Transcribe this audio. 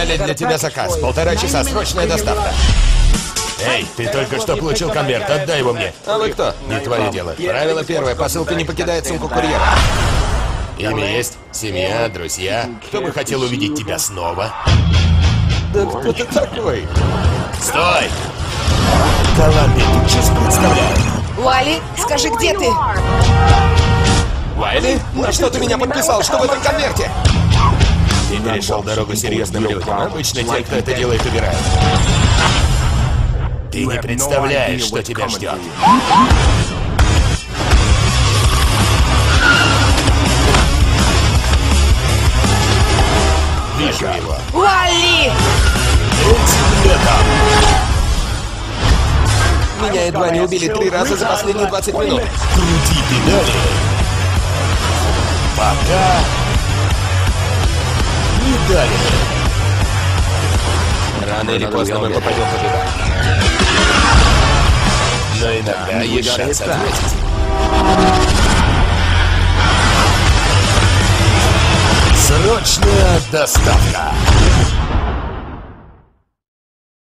Взяли для тебя заказ. 1,5 часа, срочная доставка. Эй, ты только что получил конверт, отдай его мне. А вы кто? Не твое дело. Правило первое, посылка не покидает сумку курьера. Имя есть? Семья, друзья? Кто бы хотел увидеть тебя снова? Да кто ты такой? Стой! Да ладно, ты честно представляешь? Уайли, скажи, где ты? Уайли? На что ты меня подписал? Что в этом конверте? Ты перешел дорогу серьезным людям. Обычно те, кто это делает, убирают. Ты не представляешь, что тебя ждет. Вижу его. Уайли! Меня едва не убили 3 раза за последние 20 минут. Крути педали. Пока не дали. Рано или поздно мы попадем в туда. Но иногда есть шанс ответить. Срочная доставка.